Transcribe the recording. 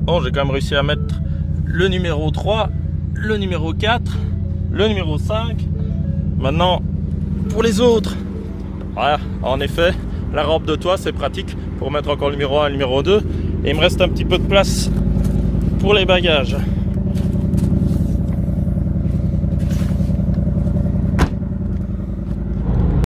Bon, j'ai quand même réussi à mettre le numéro 3, le numéro 4, le numéro 5. Maintenant, pour les autres, voilà, en effet, la rampe de toit, c'est pratique pour mettre encore le numéro 1 et le numéro 2. Et il me reste un petit peu de place pour les bagages.